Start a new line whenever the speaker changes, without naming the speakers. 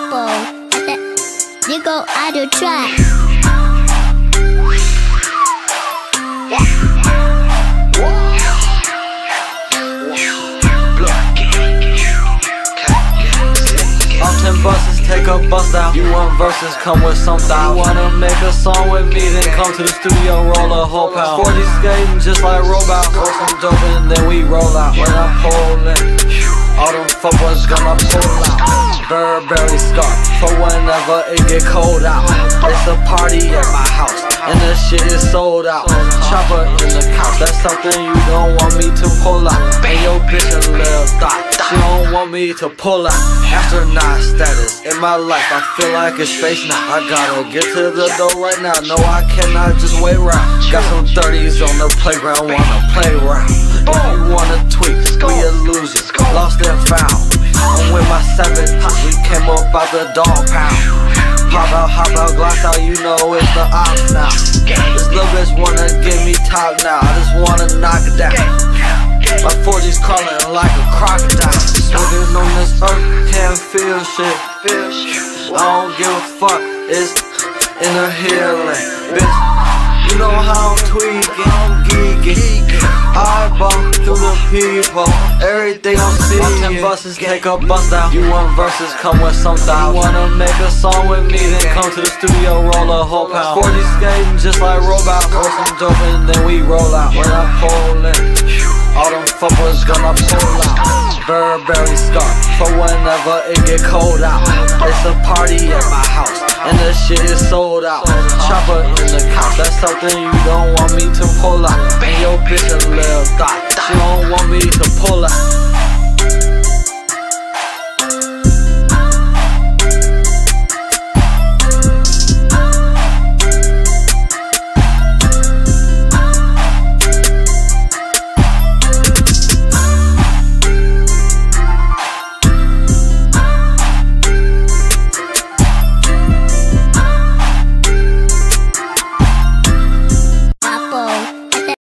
Apple. They go out of track.
Buses, take a bus down. You want verses, come with some style. You wanna make a song with me, then come to the studio, roll a whole pound. 40 skating just like Robot. Roll some dope and then we roll out. When I pull in, all them fuck boys gonna pull out. Burberry scarf for whenever it get cold out. It's a party at my house, and the shit is sold out. Chopper in the couch, that's something you don't want me to pull out. And your bitch a little thought, she don't want me to pull out. Astronaut status in my life, I feel like it's space now. I gotta get to the door right now, no I cannot just wait around. Got some 30s on the playground, wanna play around. If you wanna tweak, we a loser, lost and found. I'm with my 7, we came up out the dog pound. Pop out, hop out, glass out, you know it's the ops now. This little bitch wanna give me top now, I just wanna knock it down. My 4G's crawling like a crocodile. Swimming on this earth, can't feel shit. I don't give a fuck, it's in the healing. Bitch, you know how I'm tweaking, I'm geeking. I ball through the people, everything I'm seeing. 10 buses, take a bus down. You want verses, come with some style. You wanna make a song with me, then come to the studio, roll a whole pound. 40 skating just like Robot. Roll some dope and then we roll out. When I pull in, all them fuck boys gonna pull out. Burberry scarf for whenever it get cold out. It's a party at my house, and the shit is sold out. Chopper in the couch, that's something you don't want me to pull out. And your bitch a little thought, she don't want me to pull out.